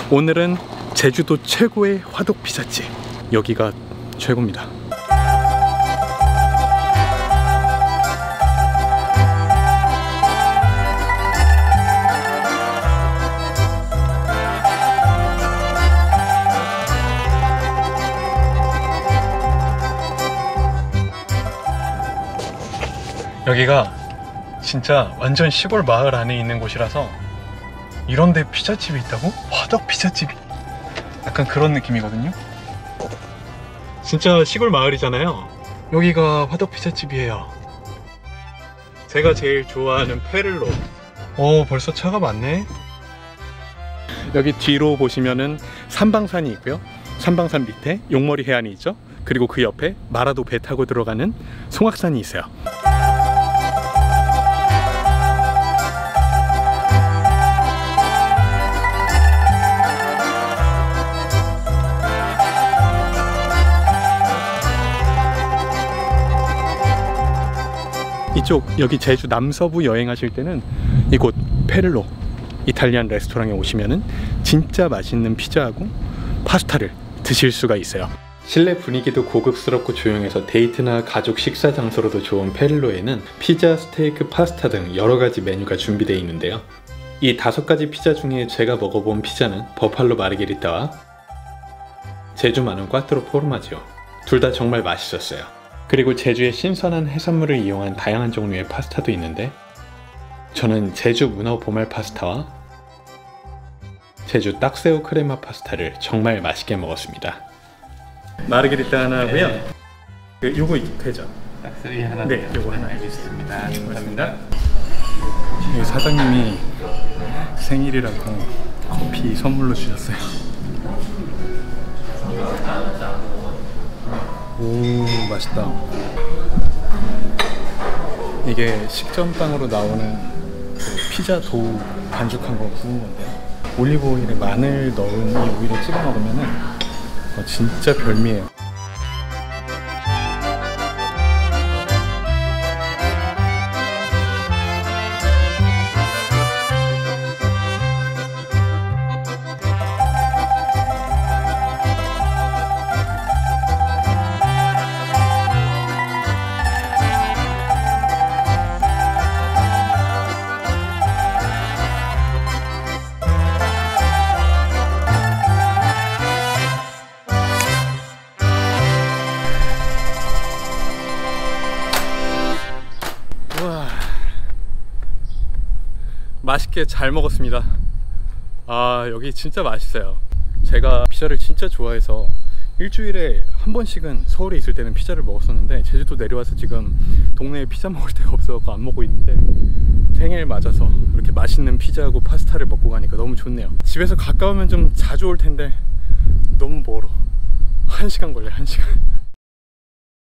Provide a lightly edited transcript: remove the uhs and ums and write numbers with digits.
오늘은 제주도 최고의 화덕 피자집, 여기가 최고입니다. 여기가 진짜 완전 시골 마을 안에 있는 곳이라서 이런데 피자집이 있다고? 화덕 피자집이 약간 그런 느낌이거든요. 진짜 시골 마을이잖아요. 여기가 화덕 피자집이에요. 제가 제일 좋아하는 페를로. 벌써 차가 많네. 여기 뒤로 보시면은 삼방산이 있고요, 삼방산 밑에 용머리 해안이 있죠. 그리고 그 옆에 마라도 배 타고 들어가는 송악산이 있어요. 이쪽 여기 제주 남서부 여행하실 때는 이곳 페를로 이탈리안 레스토랑에 오시면은 진짜 맛있는 피자하고 파스타를 드실 수가 있어요. 실내 분위기도 고급스럽고 조용해서 데이트나 가족 식사 장소로도 좋은 페를로에는 피자, 스테이크, 파스타 등 여러가지 메뉴가 준비되어 있는데요. 이 5가지 피자 중에 제가 먹어본 피자는 버팔로 마르게리타와 제주 마는 꽈트로 포르마지오, 둘 다 정말 맛있었어요. 그리고 제주의 신선한 해산물을 이용한 다양한 종류의 파스타도 있는데 저는 제주 문어 보말 파스타와 제주 딱새우 크레마 파스타를 정말 맛있게 먹었습니다. 마르게리타 하나고요. 네. 요거 되죠? 딱새우 하나. 네, 요거 하나. 알겠습니다. 감사합니다. 여기 사장님이 생일이라고 커피 선물로 주셨어요. 오, 맛있다. 이게 식전빵으로 나오는 그 피자 도우 반죽한 거 구운 건데요, 올리브 오일에 마늘 넣은 이 오일을 찍어 먹으면은 진짜 별미예요. 맛있게 잘 먹었습니다. 여기 진짜 맛있어요. 제가 피자를 진짜 좋아해서 일주일에 한 번씩은 서울에 있을 때는 피자를 먹었었는데 제주도 내려와서 지금 동네에 피자 먹을 데가 없어서 안 먹고 있는데 생일 맞아서 이렇게 맛있는 피자하고 파스타를 먹고 가니까 너무 좋네요. 집에서 가까우면 좀 자주 올 텐데 너무 멀어. 1시간 걸려요, 1시간.